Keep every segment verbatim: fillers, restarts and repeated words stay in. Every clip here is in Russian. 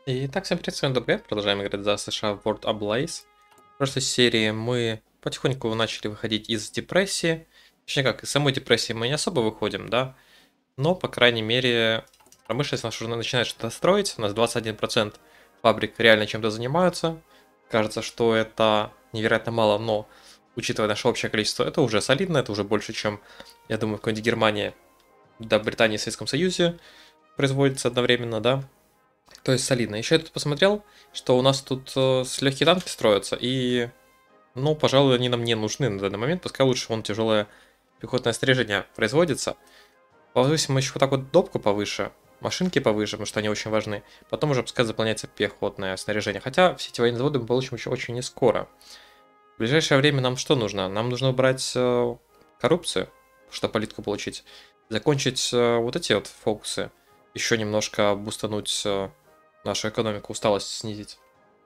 Итак, всем привет, с вами ДБ. Продолжаем играть за США World Ablaze. В прошлой серии мы потихоньку начали выходить из депрессии. Точнее как, из самой депрессии мы не особо выходим, да? Но, по крайней мере, промышленность наша уже начинает что-то строить. У нас двадцать один процент фабрик реально чем-то занимаются. Кажется, что это невероятно мало, но, учитывая наше общее количество, это уже солидно. Это уже больше, чем, я думаю, в какой-нибудь Германии, да, Британии и Советском Союзе производится одновременно, да? То есть солидно. Еще я тут посмотрел, что у нас тут э, с легкие танки строятся, и, ну, пожалуй, они нам не нужны на данный момент. Пускай лучше вон тяжелое пехотное снаряжение производится. Повысим еще вот так вот допку повыше, машинки повыше, потому что они очень важны. Потом уже пускай заполняется пехотное снаряжение. Хотя все эти военные заводы мы получим еще очень не скоро. В ближайшее время нам что нужно? Нам нужно убрать э, коррупцию, чтобы политику получить. Закончить э, вот эти вот фокусы. Еще немножко бустануть э, нашу экономику, усталость снизить.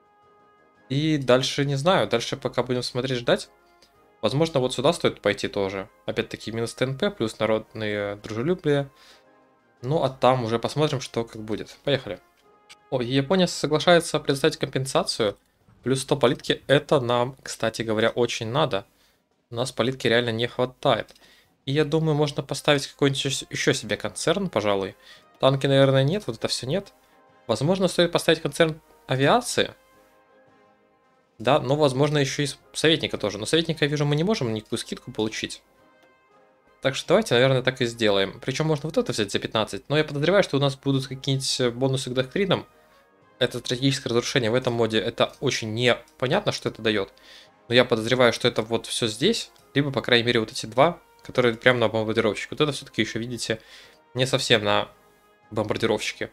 И дальше не знаю, дальше пока будем смотреть, ждать. Возможно, вот сюда стоит пойти тоже. Опять-таки минус ТНП, плюс народные дружелюбие. Ну, а там уже посмотрим, что как будет. Поехали. О, Япония соглашается предоставить компенсацию. Плюс сто политики. Это нам, кстати говоря, очень надо. У нас политики реально не хватает. И я думаю, можно поставить какой-нибудь еще себе концерн, пожалуй. Танки, наверное, нет, вот это все нет. Возможно, стоит поставить концерн авиации. Да, но, возможно, еще и советника тоже. Но советника, я вижу, мы не можем никакую скидку получить. Так что давайте, наверное, так и сделаем. Причем можно вот это взять за пятнадцать. Но я подозреваю, что у нас будут какие-нибудь бонусы к доктринам. Это стратегическое разрушение в этом моде. Это очень непонятно, что это дает. Но я подозреваю, что это вот все здесь. Либо, по крайней мере, вот эти два, которые прямо на бомбардировщик. Вот это все-таки еще, видите, не совсем на бомбардировщике.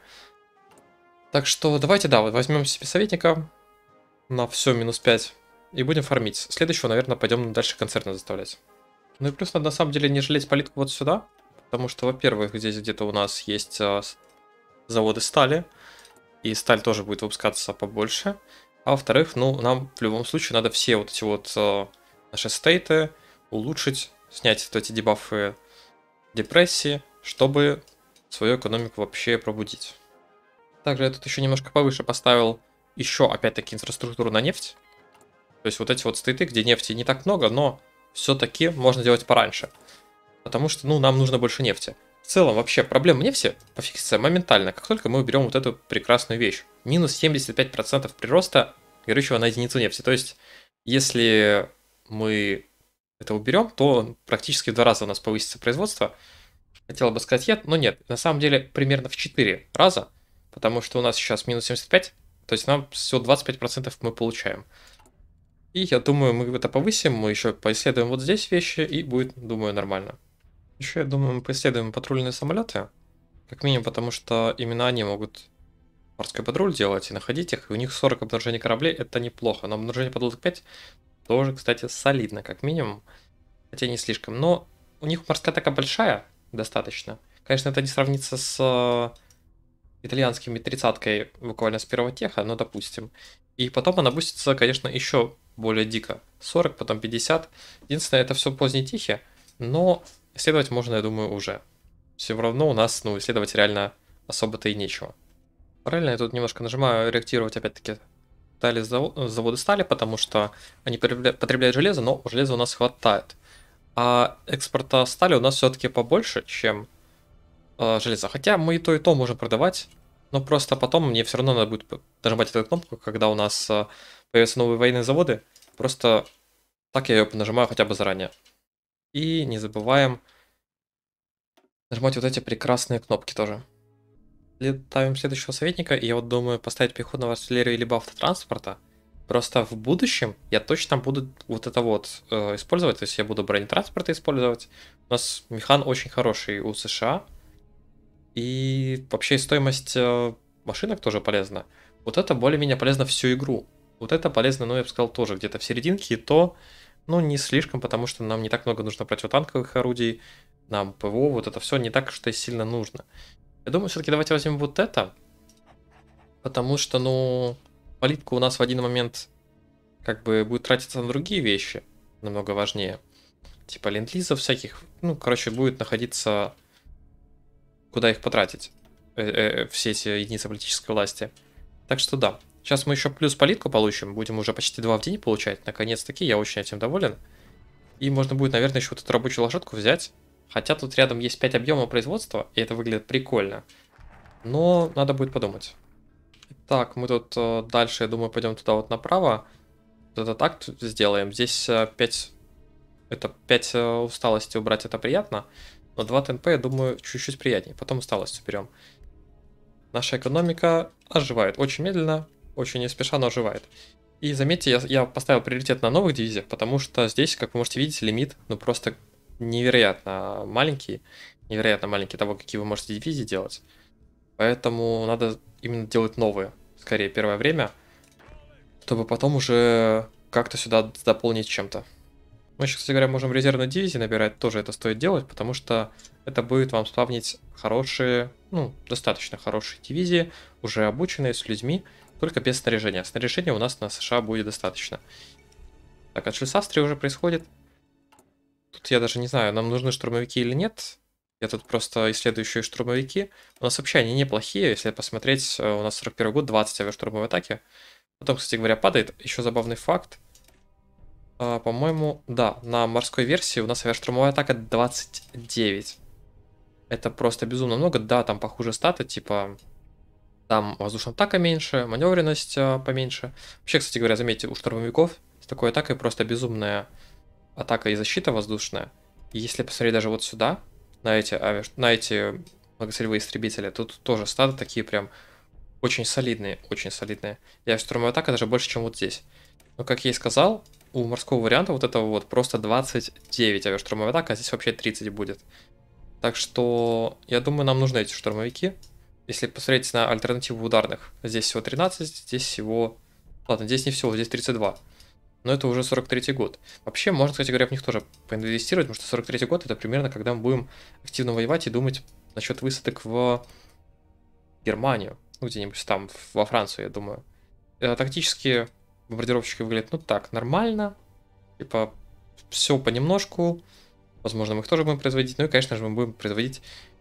Так что давайте, да, вот возьмем себе советника на все минус пять и будем фармить. Следующего, наверное, пойдем дальше концерны заставлять. Ну и плюс надо на самом деле не жалеть политику вот сюда, потому что, во-первых, здесь где-то у нас есть а, заводы стали, и сталь тоже будет выпускаться побольше. А во-вторых, ну, нам в любом случае надо все вот эти вот а, наши стейты улучшить, снять вот эти дебафы депрессии, чтобы свою экономику вообще пробудить. Также я тут еще немножко повыше поставил еще, опять-таки, инфраструктуру на нефть. То есть вот эти вот стейты, где нефти не так много, но все-таки можно делать пораньше. Потому что, ну, нам нужно больше нефти. В целом, вообще, проблема нефти пофиксится моментально, как только мы уберем вот эту прекрасную вещь. Минус семьдесят пять процентов прироста горючего на единицу нефти. То есть, если мы это уберем, то практически в два раза у нас повысится производство. Хотела бы сказать нет, но нет. На самом деле, примерно в четыре раза. Потому что у нас сейчас минус семьдесят пять, то есть нам всего двадцать пять процентов мы получаем. И я думаю, мы это повысим, мы еще поисследуем вот здесь вещи, и будет, думаю, нормально. Еще, я думаю, мы поисследуем патрульные самолеты. Как минимум, потому что именно они могут морской патруль делать и находить их. И у них сорок обнаружений кораблей, это неплохо. Но обнаружение подлодок пять тоже, кстати, солидно, как минимум. Хотя не слишком. Но у них морская атака большая, достаточно. Конечно, это не сравнится с итальянскими тридцаткой буквально с первого теха, но допустим. И потом она бустится, конечно, еще более дико. сорок, потом пятьдесят. Единственное, это все поздние тихи, но исследовать можно, я думаю, уже. Все равно у нас, ну, исследовать реально особо-то и нечего. Параллельно я тут немножко нажимаю реактировать, опять-таки, стали заводы стали, потому что они потребляют железо, но железа у нас хватает. А экспорта стали у нас все-таки побольше, чем э, железа. Хотя мы и то, и то можем продавать. Но просто потом мне все равно надо будет нажимать эту кнопку, когда у нас э, появятся новые военные заводы. Просто так я ее нажимаю хотя бы заранее. И не забываем нажимать вот эти прекрасные кнопки тоже. Ставим следующего советника, и я вот думаю поставить пехотного артиллерию либо автотранспорта. Просто в будущем я точно буду вот это вот э, использовать, то есть я буду бронетранспорты использовать. У нас механ очень хороший у США. И вообще стоимость э, машинок тоже полезна. Вот это более-менее полезно всю игру. Вот это полезно, ну я бы сказал, тоже где-то в серединке, и то, ну не слишком, потому что нам не так много нужно противотанковых орудий, нам ПВО, вот это все не так что и сильно нужно. Я думаю, все-таки давайте возьмем вот это, потому что, ну, политика у нас в один момент как бы будет тратиться на другие вещи, намного важнее. Типа ленд-лизов всяких, ну, короче, будет находиться, куда их потратить, э -э, все эти единицы политической власти. Так что да. Сейчас мы еще плюс политку получим. Будем уже почти два в день получать. Наконец-таки, я очень этим доволен. И можно будет, наверное, еще вот эту рабочую лошадку взять. Хотя тут рядом есть пять объемов производства, и это выглядит прикольно. Но надо будет подумать. Так, мы тут э, дальше, я думаю, пойдем туда вот направо. Вот этот акт сделаем. Здесь э, пять... Это пять э, усталости убрать, это приятно. Но два ТНП, я думаю, чуть-чуть приятнее. Потом усталость уберем. Наша экономика оживает. Очень медленно, очень не спеша, но оживает. И заметьте, я, я поставил приоритет на новых дивизиях, потому что здесь, как вы можете видеть, лимит, ну просто невероятно маленький. Невероятно маленький того, какие вы можете дивизии делать. Поэтому надо именно делать новые, скорее, первое время, чтобы потом уже как-то сюда дополнить чем-то. Мы еще, кстати говоря, можем резервные дивизии набирать, тоже это стоит делать, потому что это будет вам спавнить хорошие, ну, достаточно хорошие дивизии, уже обученные, с людьми, только без снаряжения. Снаряжения у нас на США будет достаточно. Так, отшлюз Австрии уже происходит. Тут я даже не знаю, нам нужны штурмовики или нет. Я тут просто исследую еще и штурмовики. У нас вообще они неплохие, если посмотреть, у нас сорок первый год, двадцать авиаштурмовой атаки. Потом, кстати говоря, падает. Еще забавный факт. А, по-моему, да, на морской версии у нас авиаштурмовая атака двадцать девять. Это просто безумно много. Да, там похуже статы, типа... Там воздушная атака меньше, маневренность а, поменьше. Вообще, кстати говоря, заметьте, у штурмовиков с такой атакой просто безумная атака и защита воздушная. И если посмотреть даже вот сюда, на эти, ави... на эти многоцелевые истребители, тут тоже статы такие прям очень солидные, очень солидные. И штурмовая атака даже больше, чем вот здесь. Но, как я и сказал, у морского варианта вот этого вот просто двадцать девять авиаштурмовая атака, а здесь вообще тридцать будет. Так что, я думаю, нам нужны эти штурмовики. Если посмотреть на альтернативу ударных, здесь всего тринадцать, здесь всего... Ладно, здесь не всего, здесь тридцать два. Но это уже сорок третий год. Вообще, можно, кстати говоря, в них тоже поинвестировать, потому что сорок третий год это примерно когда мы будем активно воевать и думать насчет высадок в Германию. Ну, где-нибудь там, во Францию, я думаю. Тактические бомбардировщики выглядят, ну так, нормально. Типа, все понемножку. Возможно, мы их тоже будем производить. Ну и, конечно же, мы будем производить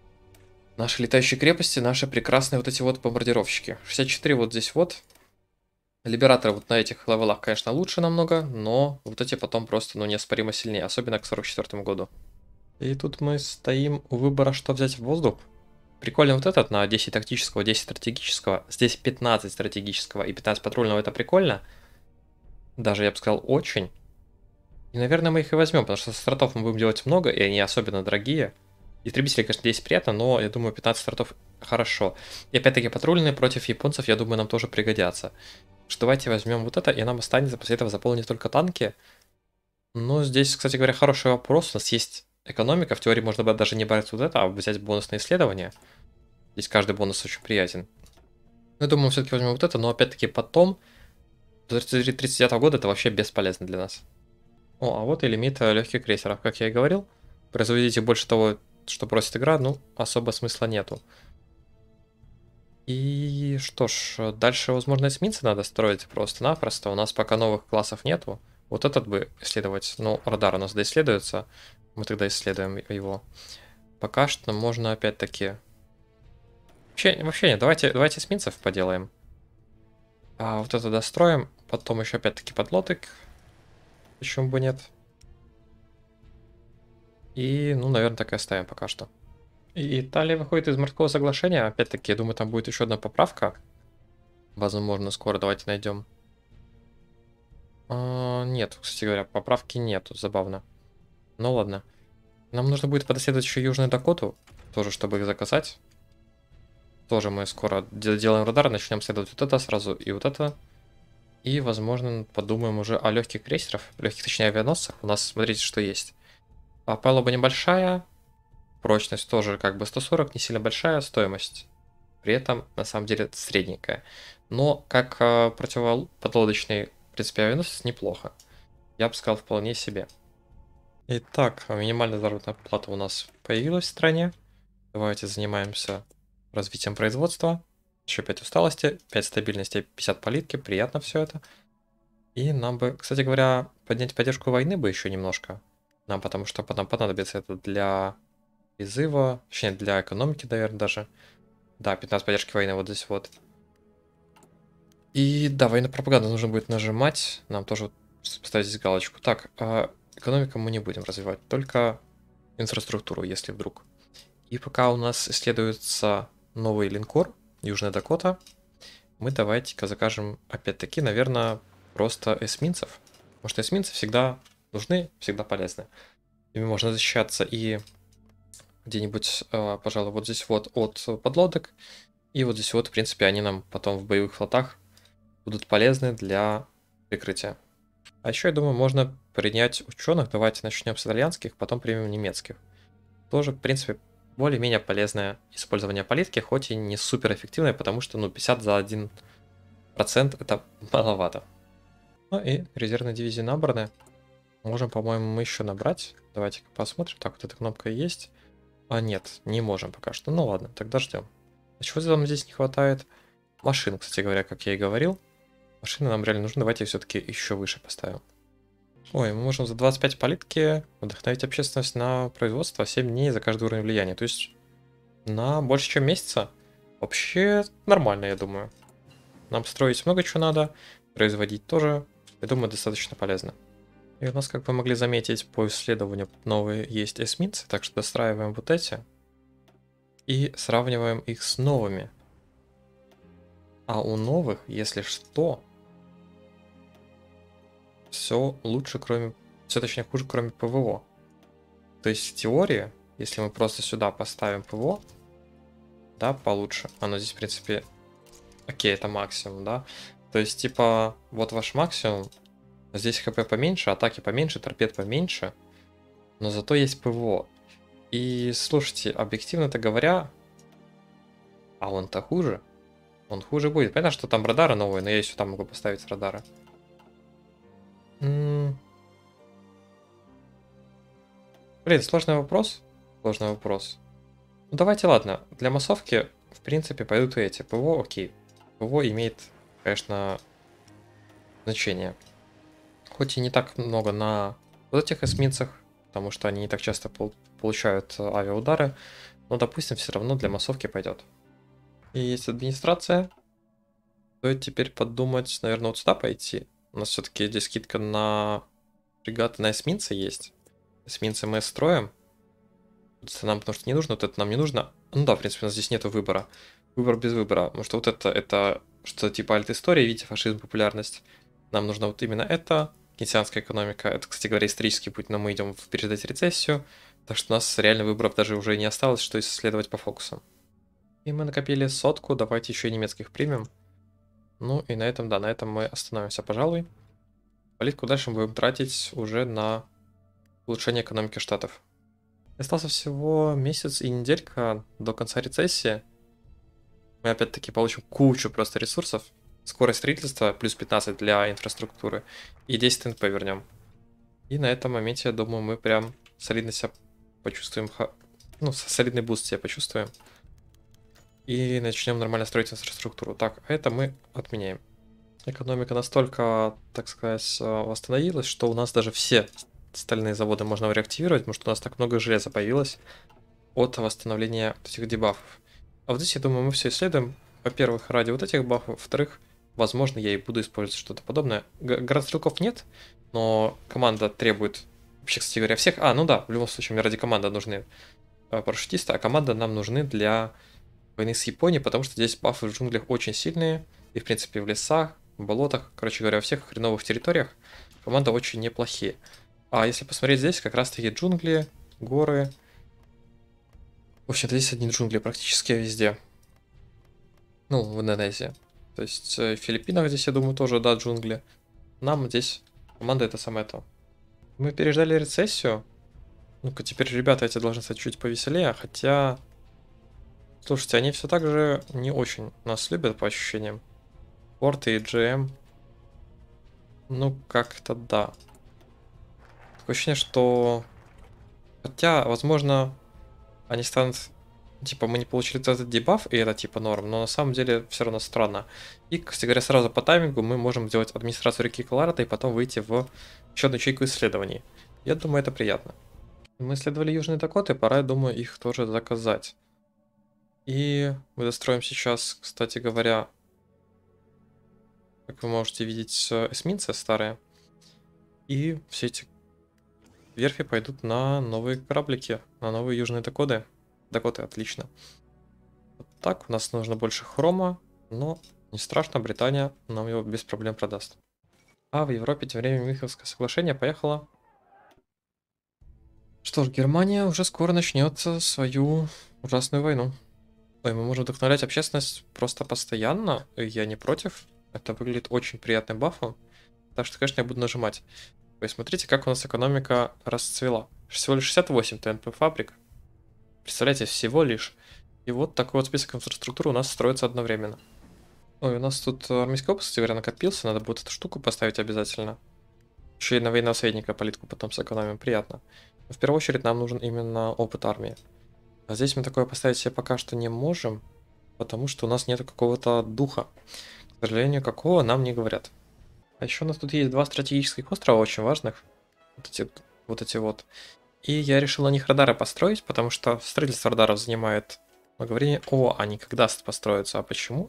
наши летающие крепости, наши прекрасные вот эти вот бомбардировщики. шестьдесят четыре вот здесь вот. Либераторы вот на этих левелах, конечно, лучше намного, но вот эти потом просто, ну, неоспоримо сильнее, особенно к сорок четвёртому году. И тут мы стоим у выбора, что взять в воздух. Прикольно вот этот на десять тактического, десять стратегического. Здесь пятнадцать стратегического и пятнадцать патрульного, это прикольно. Даже, я бы сказал, очень. И, наверное, мы их и возьмем, потому что стратов мы будем делать много, и они особенно дорогие. Истребители, конечно, десять приятно, но я думаю, пятнадцать стратов хорошо. И опять-таки патрульные против японцев, я думаю, нам тоже пригодятся. Что давайте возьмем вот это, и нам останется после этого заполнить только танки. Но здесь, кстати говоря, хороший вопрос. У нас есть экономика. В теории можно было даже не брать вот это, а взять бонусные исследования. Здесь каждый бонус очень приятен. Я думаю, все-таки возьмем вот это, но опять-таки потом, до тридцать девятого года это вообще бесполезно для нас. О, а вот и лимит легких крейсеров, как я и говорил. Производите больше того, что просит игра, ну, особо смысла нету. И что ж, дальше, возможно, эсминцы надо строить просто-напросто. У нас пока новых классов нету. Вот этот бы исследовать. Ну, радар у нас доисследуется. Мы тогда исследуем его. Пока что можно опять-таки... Вообще, вообще нет, давайте, давайте эсминцев поделаем. А вот это достроим. Потом еще опять-таки подлодок. Почему бы нет? И, ну, наверное, так и оставим пока что. И Италия выходит из морского соглашения. Опять-таки, я думаю, там будет еще одна поправка. Возможно, скоро давайте найдем. А, нет, кстати говоря, поправки нету, забавно. Ну ладно. Нам нужно будет подоследовать еще Южную Дакоту, тоже, чтобы их заказать. Тоже мы скоро делаем радар, начнем следовать вот это сразу и вот это. И, возможно, подумаем уже о легких крейсерах, легких, точнее, авианосцах. У нас, смотрите, что есть. А палуба небольшая. Прочность тоже как бы сто сорок, не сильно большая, стоимость при этом на самом деле средненькая. Но как э, противоподлодочный, в принципе, авианосец неплохо. Я бы сказал, вполне себе. Итак, минимальная заработная плата у нас появилась в стране. Давайте занимаемся развитием производства. Еще пять усталости, пять стабильности, пятьдесят политки. Приятно все это. И нам бы, кстати говоря, поднять поддержку войны бы еще немножко. Нам, потому что нам понадобится это для... призыва, точнее для экономики, наверное, даже. Да, пятнадцать поддержки войны вот здесь вот. И да, военная пропаганда нужно будет нажимать. Нам тоже поставить здесь галочку. Так, а экономику мы не будем развивать, только инфраструктуру, если вдруг. И пока у нас исследуется новый линкор, Южная Дакота, мы давайте-ка закажем, опять-таки, наверное, просто эсминцев. Потому что эсминцы всегда нужны, всегда полезны. Ими можно защищаться и где-нибудь, э, пожалуй, вот здесь вот от подлодок. И вот здесь вот, в принципе, они нам потом в боевых флотах будут полезны для прикрытия. А еще, я думаю, можно принять ученых. Давайте начнем с итальянских, потом примем немецких. Тоже, в принципе, более-менее полезное использование политики, хоть и не супер эффективное, потому что, ну, пятьдесят за один процент это маловато. Ну и резервные дивизии набраны. Можем, по-моему, мы еще набрать. Давайте-ка посмотрим. Так, вот эта кнопка есть. А, нет, не можем пока что. Ну ладно, тогда ждем. А чего нам здесь не хватает? Машин, кстати говоря, как я и говорил. Машины нам реально нужны. Давайте все-таки еще выше поставим. Ой, мы можем за двадцать пять политики вдохновить общественность на производство семь дней за каждый уровень влияния. То есть на больше, чем месяца. Вообще нормально, я думаю. Нам строить много чего надо, производить тоже, я думаю, достаточно полезно. И у нас, как вы могли заметить, по исследованию новые есть эсминцы, так что достраиваем вот эти и сравниваем их с новыми. А у новых, если что, все лучше, кроме... Все точнее хуже, кроме ПВО. То есть в теории, если мы просто сюда поставим ПВО, да, получше. Оно здесь, в принципе, окей, это максимум, да. То есть, типа, вот ваш максимум. Здесь ХП поменьше, атаки поменьше, торпед поменьше. Но зато есть ПВО. И слушайте, объективно-то говоря, а он-то хуже. Он хуже будет. Понятно, что там радары новые, но я еще там могу поставить радары. М-м. Блин, сложный вопрос. Сложный вопрос. Ну давайте, ладно. Для массовки, в принципе, пойдут и эти. ПВО, окей. ПВО имеет, конечно, значение. Хоть и не так много на вот этих эсминцах, потому что они не так часто пол получают авиаудары, но, допустим, все равно для массовки пойдет. И есть администрация, стоит теперь подумать, наверное, вот сюда пойти. У нас все-таки здесь скидка на фрегаты, на эсминцы есть. Эсминцы мы строим. Это нам, потому что не нужно, вот это нам не нужно. Ну да, в принципе, у нас здесь нет выбора. Выбор без выбора. Потому что вот это, это что типа альт-история, видите, фашизм, популярность. Нам нужно вот именно это. Кейнсианская экономика. Это, кстати говоря, исторический путь, но мы идем переждать рецессию. Так что у нас реально выборов даже уже не осталось, что исследовать по фокусам. И мы накопили сотку, давайте еще и немецких примем. Ну и на этом, да, на этом мы остановимся, пожалуй. Политику дальше мы будем тратить уже на улучшение экономики штатов. Остался всего месяц и неделька до конца рецессии. Мы опять-таки получим кучу просто ресурсов. Скорость строительства плюс пятнадцать для инфраструктуры. И десять ТНП вернем. И на этом моменте, я думаю, мы прям солидно себя почувствуем. Ну, солидный буст себя почувствуем. И начнем нормально строить инфраструктуру. Так, а это мы отменяем. Экономика настолько, так сказать, восстановилась, что у нас даже все стальные заводы можно реактивировать, потому что у нас так много железа появилось от восстановления этих дебафов. А вот здесь, я думаю, мы все исследуем. Во-первых, ради вот этих бафов. Во-вторых, возможно, я и буду использовать что-то подобное. Град стрелков нет, но команда требует, вообще, кстати говоря, всех. А, ну да, в любом случае, мне ради команды нужны парашютисты, а команда нам нужны для войны с Японией, потому что здесь бафы в джунглях очень сильные. И, в принципе, в лесах, в болотах, короче говоря, во всех хреновых территориях команда очень неплохие. А если посмотреть здесь, как раз-таки джунгли, горы. В общем-то, здесь одни джунгли практически везде. Ну, в Индонезии. То есть в Филиппинах здесь, я думаю, тоже, да, джунгли. Нам здесь команда это самое то. Мы переждали рецессию. Ну-ка, теперь ребята эти должны стать чуть повеселее, хотя... Слушайте, они все так же не очень нас любят, по ощущениям. Порты и джи эм. Ну, как-то да. Такое ощущение, что... Хотя, возможно, они станут... Типа, мы не получили этот дебаф, и это типа норм, но на самом деле все равно странно. И, кстати говоря, сразу по таймингу мы можем сделать администрацию реки Колорадо и потом выйти в еще одну ячейку исследований. Я думаю, это приятно. Мы исследовали Южные Дакоты, пора, я думаю, их тоже заказать. И мы достроим сейчас, кстати говоря, как вы можете видеть, эсминцы старые. И все эти верфи пойдут на новые кораблики, на новые Южные Дакоты. Дакоты, отлично. Вот так, у нас нужно больше хрома, но не страшно, Британия нам его без проблем продаст. А в Европе тем временем Мюнхенское соглашение поехало. Что ж, Германия уже скоро начнет свою ужасную войну. Ой, мы можем вдохновлять общественность просто постоянно, я не против. Это выглядит очень приятным бафом. Так что, конечно, я буду нажимать. Вы смотрите, как у нас экономика расцвела. Всего лишь шестьдесят восемь ТНП фабрик. Представляете, всего лишь. И вот такой вот список инфраструктуры у нас строится одновременно. Ой, у нас тут армейский опыт, кстати говоря, накопился. Надо будет эту штуку поставить обязательно. Еще и на военного советника политику потом сэкономим. Приятно. Но в первую очередь нам нужен именно опыт армии. А здесь мы такое поставить себе пока что не можем, потому что у нас нет какого-то духа. К сожалению, какого нам не говорят. А еще у нас тут есть два стратегических острова очень важных. Вот эти вот. Эти вот. И я решил на них радары построить, потому что строительство радаров занимает много времени. О, они когда построятся, а почему?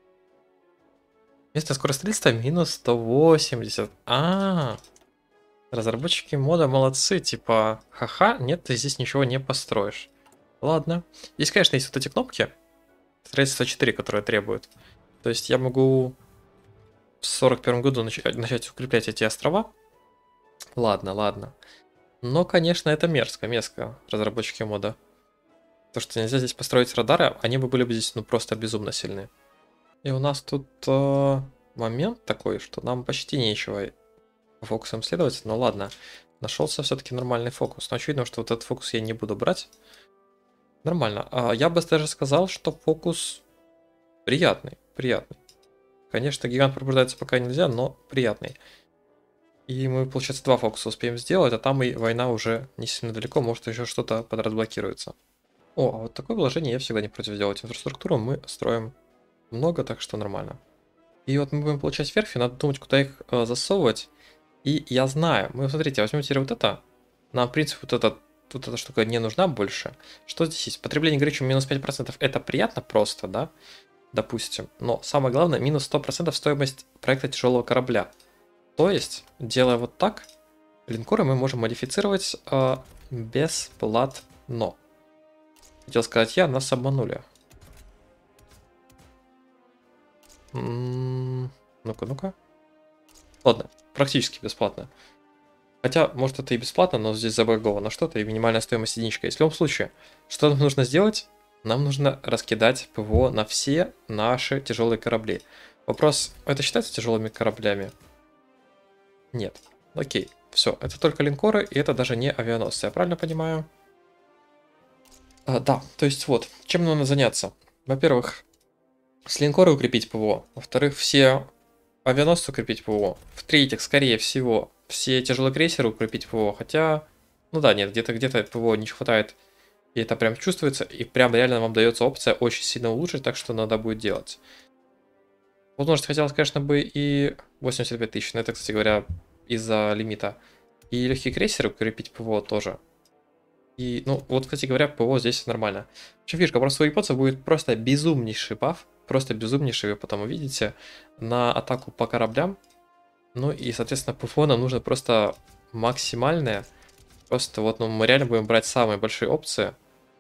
Местная скорость строительства минус сто восемьдесят. А, -а, а, разработчики мода молодцы, типа, ха-ха, нет, ты здесь ничего не построишь. Ладно. Здесь, конечно, есть вот эти кнопки. Строительство четыре, которые требуют. То есть я могу в сорок первом году начать, начать укреплять эти острова. Ладно, ладно. Но, конечно, это мерзко, мерзко, разработчики мода. То, что нельзя здесь построить радары, они бы были бы здесь, ну, просто безумно сильны. И у нас тут э, момент такой, что нам почти нечего фокусом следовать. Но ладно, нашелся все-таки нормальный фокус. Но очевидно, что вот этот фокус я не буду брать. Нормально. А я бы даже сказал, что фокус приятный, приятный. Конечно, гигант пробуждается пока нельзя, но приятный. И мы, получается, два фокуса успеем сделать, а там и война уже не сильно далеко, может еще что-то подразблокируется. О, а вот такое вложение я всегда не против сделать. Инфраструктуру мы строим много, так что нормально. И вот мы будем получать верфи, надо думать, куда их э, засовывать. И я знаю, мы, смотрите, возьмем теперь вот это. Нам, в принципе, вот, это, вот эта штука не нужна больше. Что здесь есть? Потребление горючего минус пять процентов. Это приятно просто, да? Допустим. Но самое главное, минус сто процентов стоимость проекта тяжелого корабля. То есть, делая вот так, линкоры мы можем модифицировать э, бесплатно. Хотел сказать я, нас обманули. Ну-ка, ну-ка. Ладно, практически бесплатно. Хотя, может, это и бесплатно, но здесь забаговано что-то, и минимальная стоимость единичка. И в любом случае, что нам нужно сделать? Нам нужно раскидать ПВО на все наши тяжелые корабли. Вопрос, это считается тяжелыми кораблями? Нет. Окей, все, это только линкоры, и это даже не авианосцы, я правильно понимаю? А, да, то есть вот, чем нам надо заняться? Во-первых, с линкора укрепить ПВО. Во-вторых, все авианосцы укрепить ПВО. В-третьих, скорее всего, все тяжелые крейсеры укрепить ПВО. Хотя, ну да, нет, где-то где-то ПВО не хватает. И это прям чувствуется. И прям реально вам дается опция очень сильно улучшить, так что надо будет делать. Возможно, хотелось, конечно, бы и восемьдесят пять тысяч. Но это, кстати говоря, из-за лимита. И легкие крейсеры укрепить ПВО тоже. И, ну, вот, кстати говоря, ПВО здесь нормально. В общем, фишка, просто у японцев будет просто безумнейший баф. Просто безумнейший, вы потом увидите, на атаку по кораблям. Ну и, соответственно, ПВО нам нужно просто максимальное. Просто вот, ну, мы реально будем брать самые большие опции,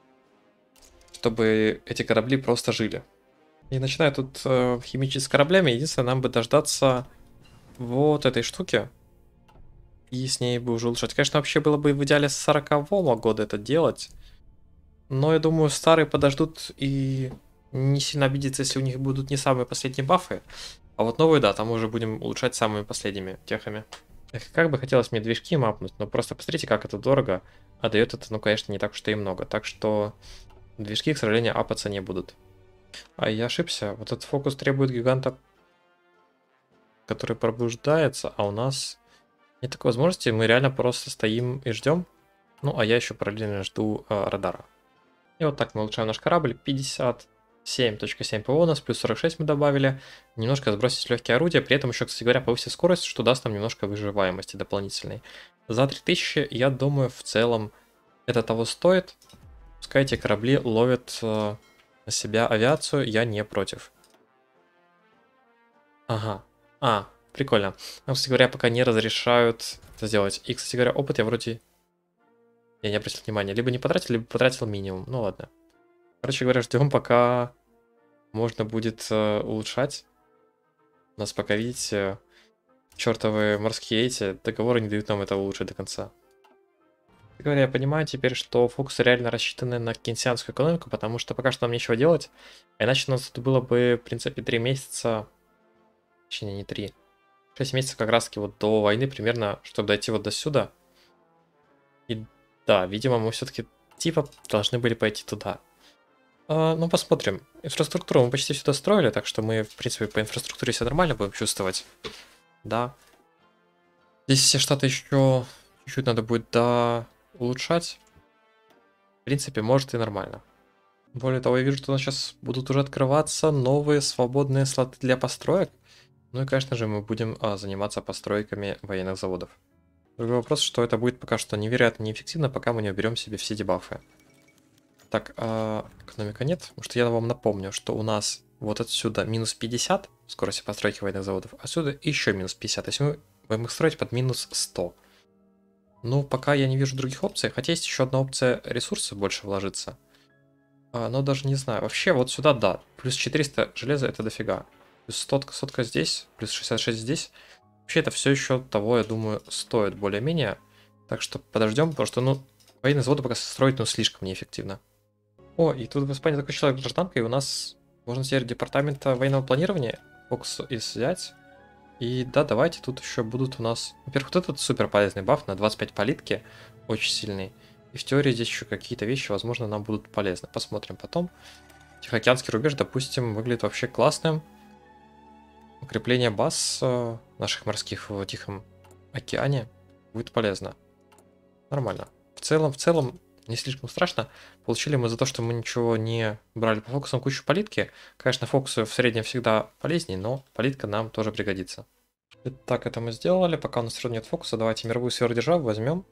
чтобы эти корабли просто жили. И начиная тут э, химичить с кораблями, единственное, нам бы дождаться вот этой штуки. И с ней бы уже улучшать. Конечно, вообще было бы в идеале с сорокового года это делать. Но я думаю, старые подождут и не сильно обидятся, если у них будут не самые последние бафы. А вот новые, да, там мы уже будем улучшать самыми последними техами. Эх, как бы хотелось мне движки мапнуть, но просто посмотрите, как это дорого. А дает это, ну, конечно, не так уж и много. Так что движки, к сожалению, апаться не будут. А я ошибся. Вот этот фокус требует гиганта, который пробуждается, а у нас нет такой возможности. Мы реально просто стоим и ждем. Ну, а я еще параллельно жду э, радара. И вот так мы улучшаем наш корабль. пятьдесят семь точка семь ПВО у нас, плюс сорок шесть мы добавили. Немножко сбросить легкие орудия, при этом еще, кстати говоря, повысить скорость, что даст нам немножко выживаемости дополнительной. За три тысячи, я думаю, в целом это того стоит. Пускай эти корабли ловят э, на себя авиацию, я не против. Ага, А, прикольно. Нам, кстати говоря, пока не разрешают это сделать. И, кстати говоря, опыт я вроде... Я не обратил внимания. Либо не потратил, либо потратил минимум. Ну ладно. Короче говоря, ждем, пока можно будет э, улучшать. У нас пока, видите, чертовы морские эти договоры не дают нам это улучшить до конца. Кстати говоря, я понимаю теперь, что фокусы реально рассчитаны на кейнсианскую экономику, потому что пока что нам нечего делать. А иначе у нас тут было бы, в принципе, три месяца... Точнее, не три. шесть месяцев как раз таки вот до войны примерно, чтобы дойти вот до сюда. И да, видимо, мы все-таки типа должны были пойти туда. А, ну, посмотрим. Инфраструктуру мы почти сюда строили, так что мы, в принципе, по инфраструктуре все нормально будем чувствовать. Да. Здесь все штаты еще чуть-чуть надо будет да улучшать. В принципе, может и нормально. Более того, я вижу, что у нас сейчас будут уже открываться новые свободные слоты для построек. Ну и, конечно же, мы будем а, заниматься постройками военных заводов. Другой вопрос, что это будет пока что невероятно неэффективно, пока мы не уберем себе все дебафы. Так, а, экономика нет, потому что я вам напомню, что у нас вот отсюда минус пятьдесят скорости постройки военных заводов, а отсюда еще минус пятьдесят, то есть мы будем их строить под минус сто. Ну, пока я не вижу других опций, хотя есть еще одна опция ресурсы больше вложиться. А, но даже не знаю, вообще вот сюда да, плюс четыреста железа это дофига. Плюс сто, сотка здесь, плюс шестьдесят шесть здесь. Вообще это все еще того, я думаю, стоит более-менее. Так что подождем, потому что, ну, военные заводы пока строить, ну, слишком неэффективно. О, и тут в Испании закончилась гражданка, и у нас можно теперь департамента военного планирования фокус взять. И да, давайте тут еще будут у нас... Во-первых, вот этот супер полезный баф на двадцать пять политки, очень сильный. И в теории здесь еще какие-то вещи, возможно, нам будут полезны. Посмотрим потом. Тихоокеанский рубеж, допустим, выглядит вообще классным. Укрепление баз э, наших морских в Тихом океане будет полезно. Нормально. В целом, в целом, не слишком страшно. Получили мы за то, что мы ничего не брали по фокусам кучу политки. Конечно, фокусы в среднем всегда полезнее, но политка нам тоже пригодится. Итак, это мы сделали. Пока у нас все равно нет фокуса, давайте мировую сферу державы возьмем.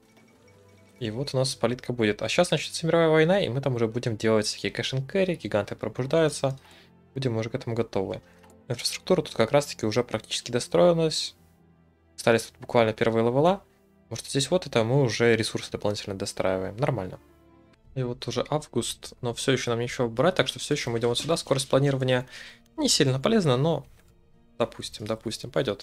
И вот у нас политка будет. А сейчас начнется мировая война, и мы там уже будем делать всякие кэш-н-кэрри, гиганты пробуждаются. Будем уже к этому готовы. Инфраструктура тут как раз-таки уже практически достроилась. Остались тут буквально первые левела. Может, здесь вот это мы уже ресурсы дополнительно достраиваем. Нормально. И вот уже август, но все еще нам ничего брать, так что все еще мы идем вот сюда. Скорость планирования не сильно полезна, но допустим, допустим, пойдет.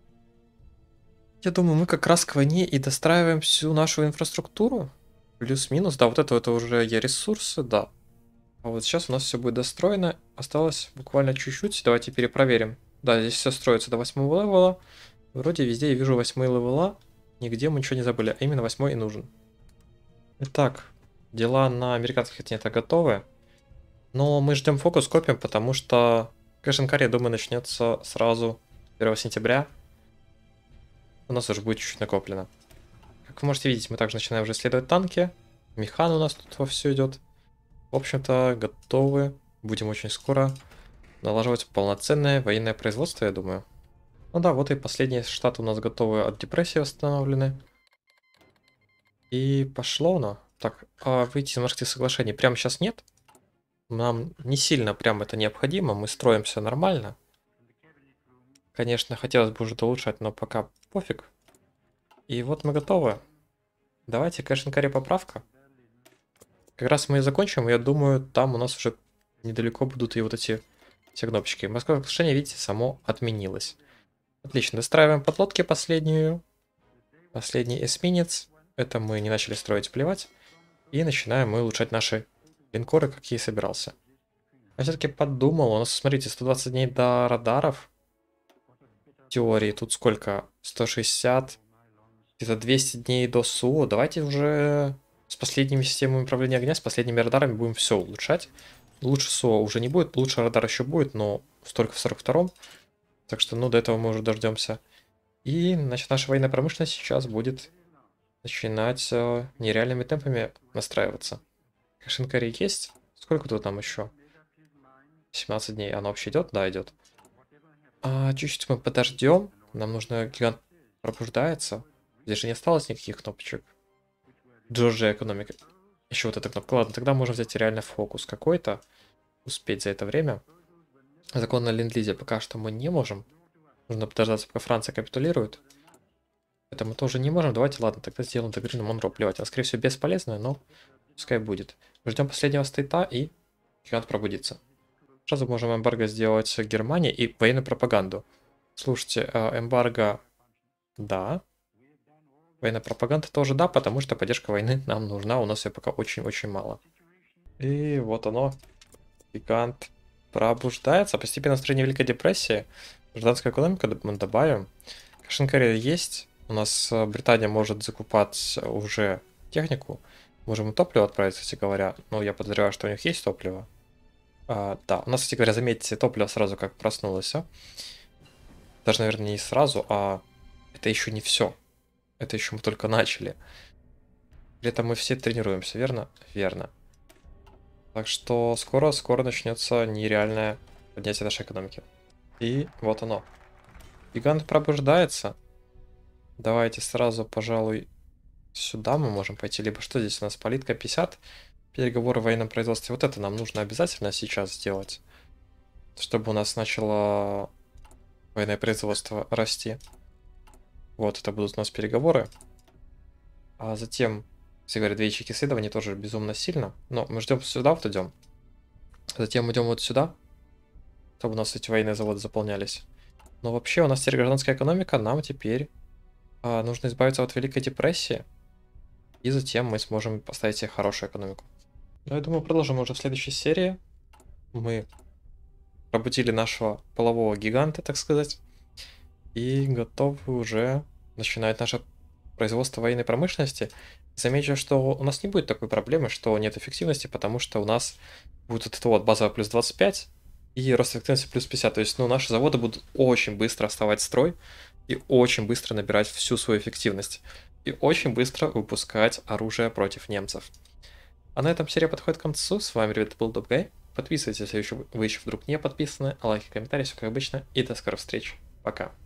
Я думаю, мы как раз к войне и достраиваем всю нашу инфраструктуру. Плюс-минус, да, вот это, это уже я ресурсы, да. А вот сейчас у нас все будет достроено. Осталось буквально чуть-чуть. Давайте перепроверим. Да, здесь все строится до восьмого левела. Вроде везде я вижу восьмой левела. Нигде мы ничего не забыли. А именно восьмой и нужен. Итак, дела на американских континентах готовы. Но мы ждем фокус, копим, потому что кэш-н-карри, я думаю, начнется сразу первого сентября. У нас уже будет чуть-чуть накоплено. Как вы можете видеть, мы также начинаем уже исследовать танки. Механ у нас тут вовсю идет. В общем-то, готовы. Будем очень скоро налаживать полноценное военное производство, я думаю. Ну да, вот и последние штаты у нас готовы от депрессии восстановлены. И пошло оно. Так, а выйти из морских соглашений прямо сейчас нет. Нам не сильно прям это необходимо. Мы строимся нормально. Конечно, хотелось бы уже улучшать, но пока пофиг. И вот мы готовы. Давайте кэш-н-карри поправка. Как раз мы и закончим, я думаю, там у нас уже недалеко будут и вот эти все кнопочки. Морское соглашение, видите, само отменилось. Отлично, достраиваем подлодки последнюю. Последний эсминец. Это мы не начали строить, плевать. И начинаем мы улучшать наши линкоры, как я и собирался. Я все-таки подумал, у нас, смотрите, сто двадцать дней до радаров. В теории тут сколько? сто шестьдесят. Где-то двести дней до СУ. Давайте уже... С последними системами управления огня, с последними радарами будем все улучшать. Лучше СО уже не будет, лучше радар еще будет, но столько в сорок втором. Так что, ну, до этого мы уже дождемся. И, значит, наша военная промышленность сейчас будет начинать э, нереальными темпами настраиваться. Кэш-н-карри есть? Сколько тут там еще? семнадцать дней. Оно вообще идет? Да, идет. А, чуть-чуть мы подождем. Нам нужно... Гигант пробуждается. Здесь же не осталось никаких кнопочек. Джорджия экономика. Еще вот эта кнопка. Ладно, тогда можно взять реально фокус какой-то. Успеть за это время. Закон на ленд-лизе пока что мы не можем. Нужно подождаться, пока Франция капитулирует. Это мы тоже не можем. Давайте, ладно, тогда сделаем доктрину Монро. Плевать, она, скорее всего, бесполезная, но пускай будет. Ждем последнего стейта, и гигант пробудится. Сразу можем эмбарго сделать Германии и военную пропаганду. Слушайте, эмбарго, да. Военная пропаганда тоже да, потому что поддержка войны нам нужна. У нас ее пока очень-очень мало. И вот оно. Гигант пробуждается. Постепенно настроение Великой депрессии. Гражданская экономика мы добавим. Кэш-н-кэрри есть. У нас Британия может закупать уже технику. Можем и топливо отправить, кстати говоря. Но я подозреваю, что у них есть топливо. А, да, у нас, кстати говоря, заметьте, топливо сразу как проснулось. А? Даже, наверное, не сразу, а это еще не все. Это еще мы только начали. При этом мы все тренируемся, верно? Верно. Так что скоро-скоро начнется нереальное поднятие нашей экономики. И вот оно. Гигант пробуждается. Давайте сразу, пожалуй, сюда мы можем пойти. Либо что здесь у нас? Политика пятьдесят. Переговоры о военном производстве. Вот это нам нужно обязательно сейчас сделать. Чтобы у нас начало военное производство расти. Вот это будут у нас переговоры. А затем, если говорят, две ячейки исследований тоже безумно сильно. Но мы ждем сюда, вот идем. Затем идем вот сюда. Чтобы у нас эти военные заводы заполнялись. Но вообще у нас теперь гражданская экономика. Нам теперь а, нужно избавиться от Великой депрессии. И затем мы сможем поставить себе хорошую экономику. Но я думаю, продолжим уже в следующей серии. Мы пробудили нашего полового гиганта, так сказать. И готовы уже начинать наше производство военной промышленности. Замечу, что у нас не будет такой проблемы, что нет эффективности, потому что у нас будет вот это вот базовая плюс двадцать пять и рост эффективности плюс пятьдесят. То есть, ну, наши заводы будут очень быстро оставать строй и очень быстро набирать всю свою эффективность. И очень быстро выпускать оружие против немцев. А на этом серия подходит к концу. С вами, ребята, был Добгай. Подписывайтесь, если вы еще вдруг не подписаны. Лайки, комментарии, все как обычно. И до скорых встреч. Пока.